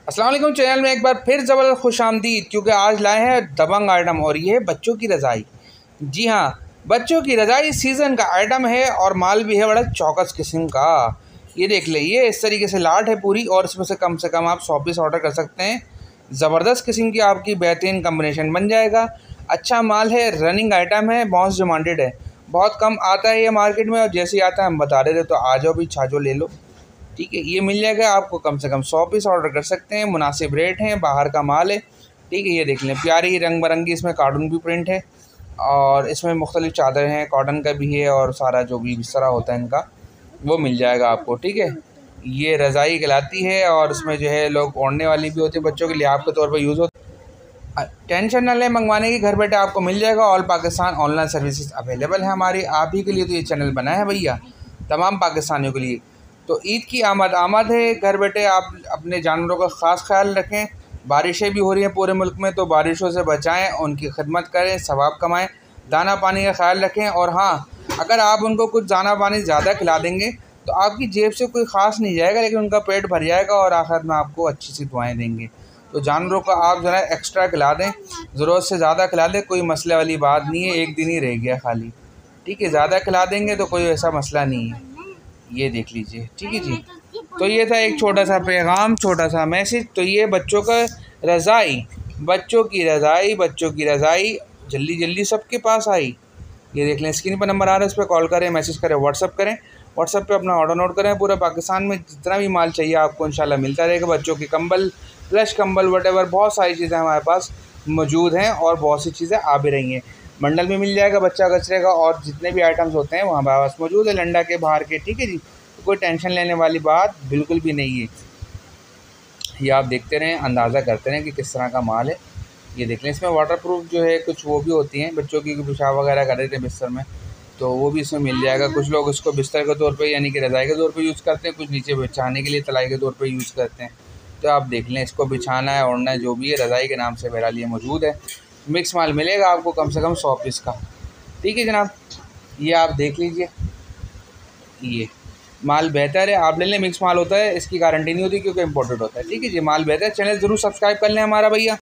अस्सलाम वालेकुम। चैनल में एक बार फिर ज़बरदस्त खुशामदीद, क्योंकि आज लाए हैं दबंग आइटम और ये है बच्चों की रज़ाई। जी हाँ, बच्चों की रज़ाई सीज़न का आइटम है और माल भी है बड़ा चौकस किस्म का। ये देख ले, ये इस तरीके से लाट है पूरी और इसमें से कम आप 100 पीस ऑर्डर कर सकते हैं। ज़बरदस्त किस्म की आपकी बेहतरीन कम्बिनेशन बन जाएगा। अच्छा माल है, रनिंग आइटम है, मोस्ट डिमांडेड है। बहुत कम आता है ये मार्केट में और जैसे ही आता है हम बता रहे थे, तो आ जाओ भी छाजो ले लो। ठीक है, ये मिल जाएगा आपको, कम से कम 100 पीस ऑर्डर कर सकते हैं। मुनासिब रेट हैं, बाहर का माल है। ठीक है, ये देख लें, प्यारी रंग बिरंगी इसमें कार्टून भी प्रिंट है और इसमें मुख्तलिफ चादर हैं, कॉटन का भी है और सारा जो भी बिस्तरा होता है इनका वो मिल जाएगा आपको। ठीक है, ये रज़ाई कहलाती है और इसमें जो है लोग ओढ़ने वाली भी होती है, बच्चों के लिहाफ के तौर पर यूज़ होती है। टेंशन ना लें, मंगवाने की घर बैठे आपको मिल जाएगा। All Pakistan online services available है हमारी। आप ही के लिए तो ये चैनल बना है भैया, तमाम पाकिस्तानियों के लिए। तो ईद की आमद है, घर बैठे आप अपने जानवरों का ख़ास ख्याल रखें। बारिशें भी हो रही हैं पूरे मुल्क में, तो बारिशों से बचाएं, उनकी खिदमत करें, सवाब कमाएं, दाना पानी का ख्याल रखें। और हाँ, अगर आप उनको कुछ दाना पानी ज़्यादा खिला देंगे तो आपकी जेब से कोई ख़ास नहीं जाएगा, लेकिन उनका पेट भर जाएगा और आखिर में आपको अच्छी सी दुआएँ देंगे। तो जानवरों को आप ज़रा एक्स्ट्रा खिला दें, ज़रूरत से ज़्यादा खिला दें, कोई मसले वाली बात नहीं है। एक दिन ही रह गया खाली। ठीक है, ज़्यादा खिला देंगे तो कोई ऐसा मसला नहीं है। ये देख लीजिए। ठीक है जी, तो ये था एक छोटा सा पैगाम, छोटा सा मैसेज। तो ये बच्चों का रज़ाई, बच्चों की रज़ाई, बच्चों की रज़ाई जल्दी जल्दी सबके पास आई। ये देख लें, स्क्रीन पर नंबर आ रहा है, इस पर कॉल करें, मैसेज करें, व्हाट्सअप करें। व्हाट्सअप पे अपना ऑर्डर नोट करें। पूरे पाकिस्तान में जितना भी माल चाहिए आपको इंशाल्लाह मिलता रहेगा। बच्चों के कंबल, प्लस कंबल, वटेवर, बहुत सारी चीज़ें हमारे पास मौजूद हैं और बहुत सी चीज़ें आ भी रही हैं। बंडल में मिल जाएगा बच्चा कचरे का और जितने भी आइटम्स होते हैं वो हमारे पास मौजूद है, लंडा के बाहर के। ठीक है जी, तो कोई टेंशन लेने वाली बात बिल्कुल भी नहीं है। ये आप देखते रहें, अंदाज़ा करते रहें कि किस तरह का माल है। ये देख लें, इसमें वाटरप्रूफ जो है कुछ वो भी होती हैं, बच्चों की पेशाब वगैरह कर रहे थे बिस्तर में, तो वो भी इसमें मिल जाएगा। कुछ लोग इसको बिस्तर के तौर पे यानी कि रज़ाई के तौर पे यूज़ करते हैं, कुछ नीचे बिछाने के लिए तलाई के तौर पे यूज़ करते हैं। तो आप देख लें, इसको बिछाना है, ओढ़ना है, जो भी है, रज़ाई के नाम से मेरा लिए मौजूद है। मिक्स माल मिलेगा आपको कम से कम 100 पीस का। ठीक है जनाब, ये आप देख लीजिए, ये माल बेहतर है, आप ले लें। मिक्स माल होता है, इसकी गारंटी नहीं होती क्योंकि इम्पोर्टेड होता है। ठीक है जी, माल बेहतर है। चैनल ज़रूर सब्सक्राइब कर लें हमारा भैया।